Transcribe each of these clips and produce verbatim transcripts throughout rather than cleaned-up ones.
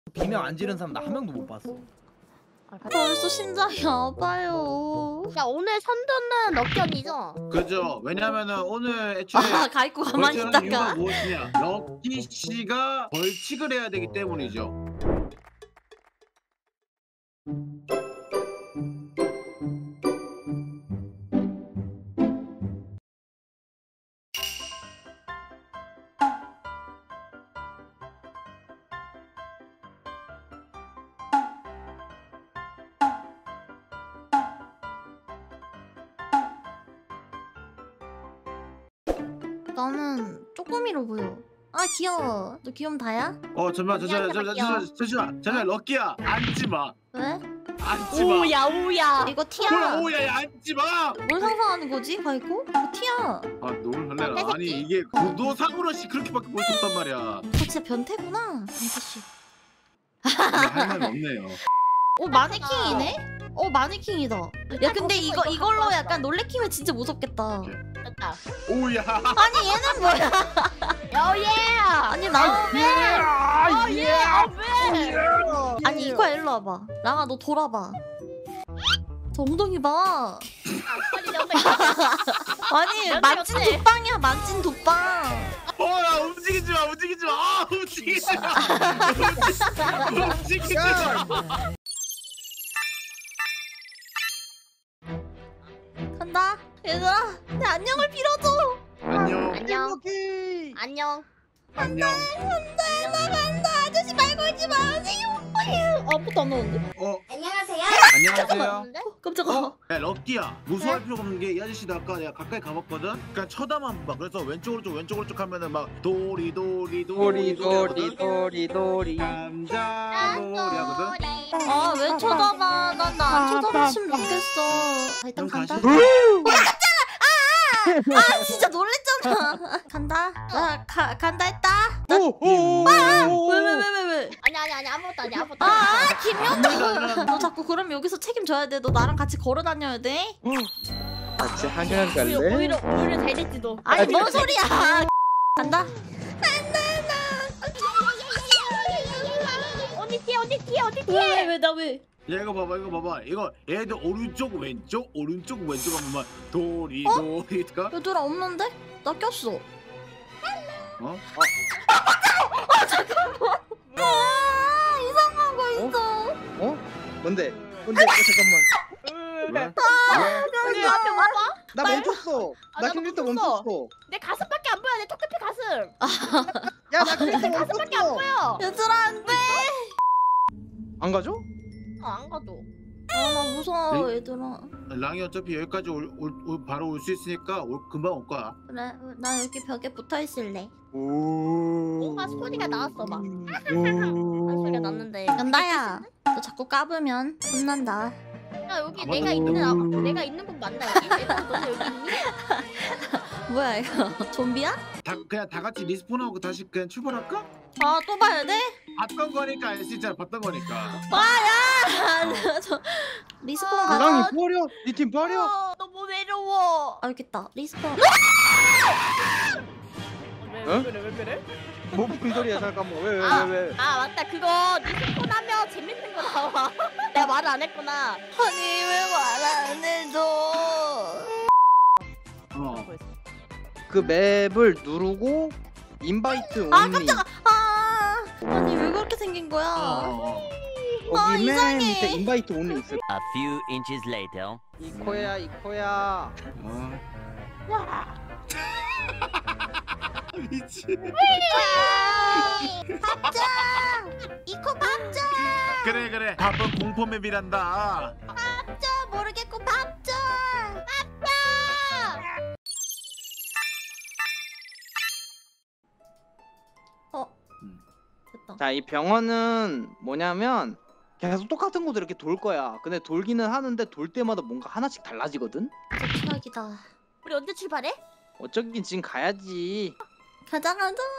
비명 안 지른 사람 나 한 명도 못 봤어. 벌써 심장이 아파요. 야 오늘 선두는 럭견이죠? 그죠. 왜냐면은 오늘 애초에 아, 가 있고 가만히 벌칙하는 이유가 있다가. 무엇이냐, 럭키 씨가 벌칙을 해야 되기 때문이죠. 나는 쪼꼬미로 보여. 아 귀여워. 너 귀염 다야? 어 잠시만 잠시만 잠시만 잠시만 잠시만 잠시만 럭키야 앉지마. 왜? 앉지마. 오야 오야. 이거 티야. 오야 앉지마. 뭘 상상하는 거지, 바이코? 이거 티야. 아 너무 설레라. 변태 아니 새끼. 이게 구도상으로 씨 그렇게밖에 볼 수 없단 말이야. 저 진짜 변태구나, 변태씨. 할 말이 없네요. 오, 마네킹이네? 어, 마네킹이다. 야, 근데 이거 이걸로 약간 놀래키면 진짜 무섭겠다. 됐다. 오야. 아니, 얘는 뭐야? 오예. 아니, 나 아 예. 아 왜? 아니, 이거야, 일로 와봐. 랑아, 너 돌아봐. 저 엉덩이 봐. 빨리 내 엉덩이. 아니, 연애 만진 어때? 돗방이야, 만진 돗방. 어야 움직이지 마 움직이지 마. 아 움직이지 마. 움직이지 마. 간다. 얘들아, 내 안녕을 빌어줘. 안녕. 안녕. 안녕. 안녕. 간다, 나 간다. 아저씨 말 걸지 마세요. 아무것도 안 나오는데? 어 안녕하세요. 안녕하세요. 깜짝아. 어? 야 럭키야 무서워할 필요가 없는 게 이 아저씨도 아까 내가 가까이 가봤거든. 그냥 쳐다만 봐. 그래서 왼쪽 오른쪽 왼쪽 오른쪽 하면은 막 도리 도리 도리 도리 도리 도리 도리 감자 도리 하거든. 아, 왜 쳐다봐? 난 나 안 쳐다봤으면 좋겠어. 아, 일단 그럼 간다. 가시. 아, 진짜 놀랬잖아. 간다. 나 가, 간다 했다. 오오오 왜, 왜, 왜, 왜, 왜? 아니 아니 아니 아무것도 아니 아무것도. 아, 아니. 아, 김연도. 너 자꾸 그럼 여기서 책임져야 돼. 너 나랑 같이 걸어 다녀야 돼. 같이 한강 오히려 갈래? 오히려 오히려 잘 됐지도. 아니, 뭔 소리야. 간다. 어디 뒤에 어디 뒤에 어디 왜, 뒤에. 왜, 왜, 나 왜? 야 이거 봐봐 이거 봐봐 이거 얘들 오른쪽 왼쪽 오른쪽 왼쪽 하면 막 도리 도리가 얘들아, 없는데? 나 꼈어. 어? 아, 이상한 거 있어. 어? 뭔데? 뭔데? 어, 잠깐만 왜? 여기 앞에 봐봐. 나 멈췄어 아, 나 나도 컴퓨터 멈췄어. 멈췄어 내 가슴밖에 안 보여. 내 토끼피 가슴. 야나 컴퓨터 가슴밖에 안 멈췄어 보여. 얘들아, 안 돼. 안 가죠? 어, 안 가도. 아, 나 무서워, 얘들아. 랑이 어차피 여기까지 올, 올, 올 바로 올 수 있으니까 올, 금방 올 거야. 그래, 나 여기 벽에 붙어 있을래. 오 뭔가 소리가 나왔어 막. 오 한 소리가 났는데. 간다야. 너 자꾸 까불면 혼난다. 야 여기 아마도 내가 있는 아, 내가 있는 곳 맞나 여기? 얘들아 너네 여기 있니? 뭐야, 이거? 좀비야? 다 그냥 다 같이 리스폰하고 다시 그냥 출발할까? 아, 또 봐야 돼? 봤던 거니까 알 수 있잖아. 봤던 거니까. 와, 야! 저 리스폰 가자. 나랑이 버려 니 팀 버려 어, 너무 외로워. 알겠다. 리스폰. 왜, 어? 왜 그래 왜 그래? 뭐 무슨 소리야 잠깐만 왜 왜 아, 왜왜 아 맞다 그거 리스폰 하면 재밌는 거 나와. 내가 말을 안 했구나. 아니, 왜 말 안 해줘? 어. 그 맵을 누르고 인바이트 온리 아, 깜짝아. 아, 아니, 왜 그렇게 생긴 거야? 어. 아, 거기 맨 이상해. 밑에 인바이트 온리 있어 A few inches later. 이코야 이코야 어. 미친. 밥자! 이코 밥자! 그래 그래. 밥은 공포 맵이란다. 밥자! 모르겠고 밥자! 어? 됐다. 자, 이 병원은 뭐냐면 계속 똑같은 곳을 이렇게 돌 거야. 근데 돌기는 하는데 돌 때마다 뭔가 하나씩 달라지거든? 진짜 최악이다. 우리 언제 출발해? 어쩌긴 지금 가야지. 가자, 가자, 가자.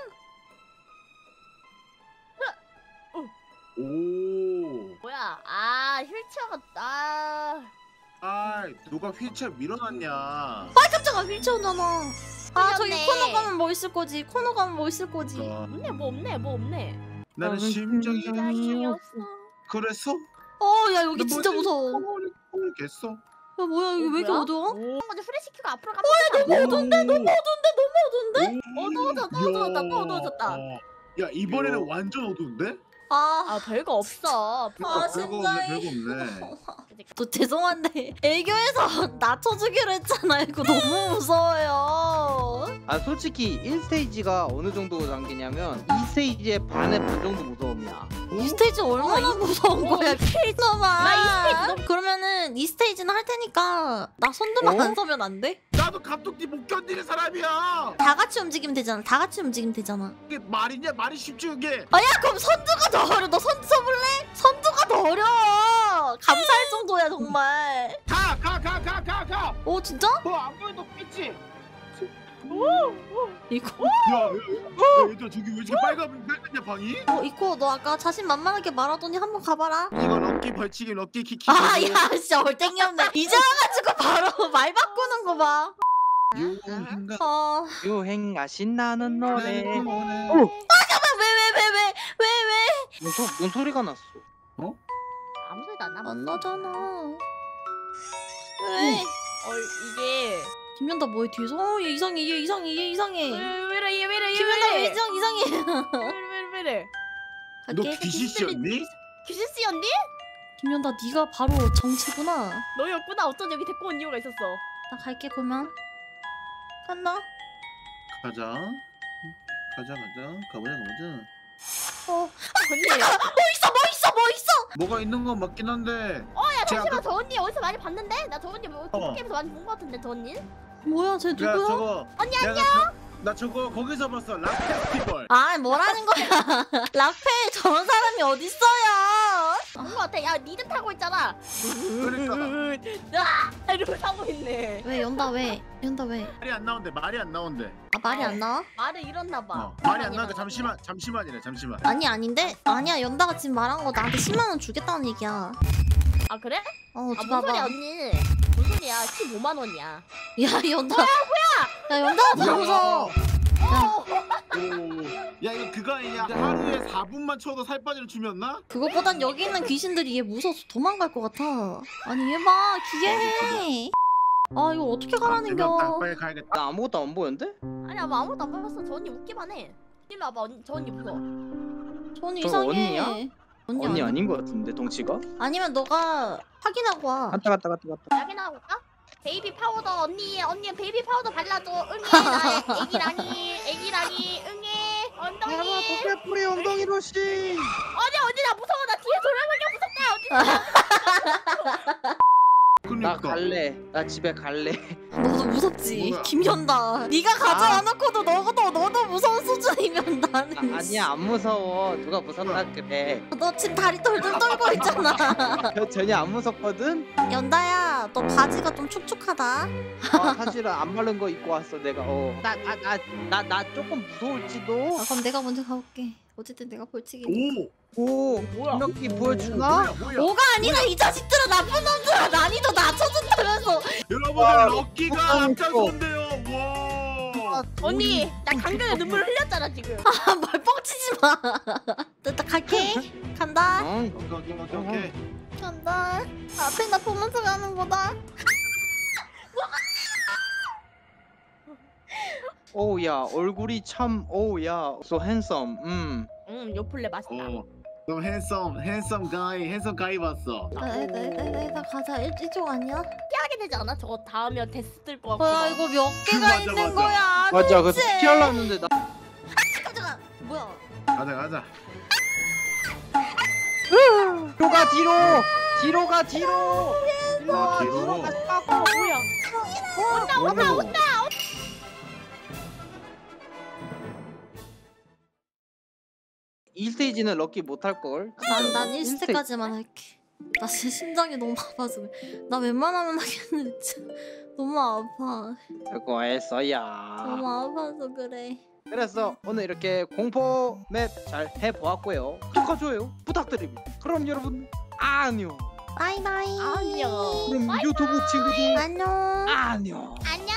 오. 뭐야? 아 휠체어가 아. 아 누가 휠체어 밀어놨냐. 아, 깜짝아, 휠체어잖아. 아, 저기 틀렸네. 코너 가면 뭐 있을 거지? 코너 가면 뭐 있을 거지? 어. 없네 뭐 없네 뭐 없네. 나는 아, 심장이 자신이 없어. 그랬어? 어, 야 여기 근데 진짜 뭐지? 무서워. 모르겠어. 야 뭐야 여기 왜 이렇게 뭐야? 어두워? 먼저 후레시키고 앞으로 가면 어, 너무 어두운데 너무 어두운데? 어두워졌다, 또 어두워졌다, 또 어두워졌다. 야 이번에는 완전 어두운데? 아, 아 별거 없어. 아, 별거 없네 심장이. 별거 없네. 또 죄송한데 애교에서 낮춰주기로 했잖아요. 이거 너무 무서워요. 아 솔직히 일 스테이지가 어느 정도 단계냐면 이 스테이지의 반의 반 정도 무서움이야. 이 스테이지 얼마나 무서운 어, 거야? 이 스테이지. 놈아. 나 이 스테이지 너무- 그러면은 이 스테이지는 할 테니까 나 손들만 어? 안 서면 안 돼? 나도 감독님 못 견디는 사람이야. 다 같이 움직이면 되잖아. 다 같이 움직이면 되잖아. 이게 말이냐 말이 쉽지 그게. 아, 야 그럼 선두가 더 어려. 너 선두 서볼래? 선두가 더 어려워. 감사할 정도야 정말. 가 가 가 가 가 가. 오 진짜? 너안 보여도 있지. 이코. 야, 야, 야, 야, 얘들아 저기 왜 이렇게 빨간 빨간냐 방이? 어 이코 너 아까 자신 만만하게 말하더니 한번 가봐라. 이거 럭키 벌칙이 럭키 키키. 아야 진짜 얼땡이 없네. 이제 와가지고 바로 말 바꾸는 거 봐. 유행가. 아 유행가 신나는 노래. 어. 잠깐만 왜 왜 왜 왜 왜 왜? 뭔, 소, 뭔 소리가 났어? 아무 소리도 안 나면. 안 나잖아. 왜? 어 이게 김연다 뭐해 뒤에서? 어, 얘 이상해, 얘 이상해, 얘 이상해. 왜래 얘 왜래 얘 김연다 왜 왜래 이상 이상해? 왜래 왜래 너 갈게. 귀신씨였니? 귀신씨였니? 김연다 네가 바로 정체구나. 너였구나. 어쩐 여기 데리고 온 이유가 있었어. 나 갈게 그러면. 간다. 가자. 가자 가자. 가보자 가보자. 어. 언니. 뭐 있어, 뭐 있어, 뭐 있어? 뭐가 있는 건 맞긴 한데. 야 제가 잠시만 저 언니 어디서 많이 봤는데? 나 저 언니 뭐 어. 게임에서 많이 본 것 같은데 저 언니? 뭐야, 쟤 야 누구야? 저거. 언니 내가 저- 나 저거 거기서 봤어. 락 페스티벌. 아, 뭐라는 거야? 라페 저런 사람이 어딨어요? 본것 같아. 야 니들 타고 있잖아. 그러니까 아 이러고 타고 있네. 왜 연다 왜? 연다 왜? 말이 안 나온대. 말이 안 나온대. 아 말이 안 나와? 말을 잃었나 봐. 어, 말이 안 나는데 잠시만 잠시만이래 잠시만. 아니 아닌데? 아니야 연다가 지금 말한 거 나한테 십만 원 주겠다는 얘기야. 아 그래? 어, 아 뭔 줘봐봐. 소리야 언니? 뭔 소리야? 십오만 원이야. 야 연다. 뭐야 뭐야? 야 연다가 더 무서워. 어. 오. 야 이거 그거 아니냐? 하루에 사 분만 쳐도 살 빠지는 춤이었나? 그것보단 여기 있는 귀신들이 얘 무서워서 도망갈 것 같아. 아니 얘 봐 기괴해. 아 이거 어떻게 재미없다. 가라는겨? 빨리 가야겠다. 나 아무것도 안 보였는데? 아니야 뭐 아무것도 안 봤어. 저 언니 웃기만 해. 일로 와봐. 언니, 저 언니 무서워. 저 언니 저거 이상해. 언니야? 언니, 언니 아니- 아닌 것 같은데 덩치가? 아니면 너가 확인하고 와. 갔다 갔다 갔다 갔다. 여기 나와볼까? 베이비 파우더 언니 언니 베이비 파우더 발라줘. 응애 나의 애기라니 애기라니 응애 엉덩이. 뿌리 엉덩이로 씨. 언니 언니 나 무서워. 나 뒤에 돌아가기가 무섭다. 언니. 나 그러니까. 갈래. 나 집에 갈래. 너도 무섭지. 뭐야? 김연다. 네가 가져와 놓고도 너도 너도 무서운 수준이면 나는. 아, 아니야 안 무서워. 누가 무섭다 그래. 너 지금 다리 덜덜 떨고 있잖아. 저 전혀 안 무섭거든. 연다야, 너 바지가 좀 축축하다. 아, 사실은 안 바른 거 입고 왔어 내가. 어. 나 나 나 나 나 조금 무서울지도. 아, 그럼 내가 먼저 가볼게. 어쨌든 내가 벌칙이니까. 오. 오 뭐야? 이렇게 보여주나? 뭐야 뭐야? 오가 아니라 이 자식들아 나쁜 놈들아 난이도 낮춰준다면서. 여러분들 럭키가 아, 앞장선대요. 와. 언니 나 강경에 눈물 흘렸잖아 지금. 아, 말 뻥치지 마. 나, 나 갈게. 간다. 어? 오케이 오케이 오케이 오케이. 간다. 앞에 나 보면서 가는 거다. 오야 얼굴이 참 오야 so handsome. 음. 응 요플레 맛있다. 어. 그럼 핸섬 핸섬 가이 핸섬 가이 봤어. 나나나나 가자. 일, 이쪽 아니야? 피하게 되지 않아? 저거 닿으면 데스 뜰 것 같고. 뭐야 이거 몇 개가 맞아, 있는 맞아. 거야? 맞아 그 도대체? 피하려 했는데 나. 잠깐만. 뭐야? 가자 가자. 뒤로 가 뒤로. 뒤로 가 뒤로. 일로 와 아, 뒤로. 뒤로 가시라고. 뭐야? 온다 온다 온다. 이 스테이지는 럭키 못할 걸. 난난 일 스택까지만 할게. 나 진짜 심장이 너무 아파서 그래. 나 웬만하면 하겠는데 진짜 너무 아파. 수고했어야. 너무 아파서 그래. 그래서 오늘 이렇게 공포 맵 잘 해보았고요. 구독과 좋아요 부탁드립니다. 그럼 여러분 안녕. 바이바이. 안녕. 그럼 유튜브 친구들 안녕. 안녕. 안녕.